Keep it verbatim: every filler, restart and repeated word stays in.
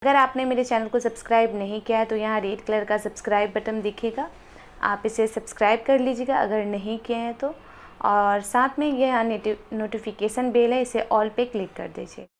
अगर आपने मेरे चैनल को सब्सक्राइब नहीं किया है तो यहाँ रेड कलर का सब्सक्राइब बटन दिखेगा, आप इसे सब्सक्राइब कर लीजिएगा अगर नहीं किए हैं तो। और साथ में यह नोटिफिकेशन बेल है, इसे ऑल पे क्लिक कर दीजिए।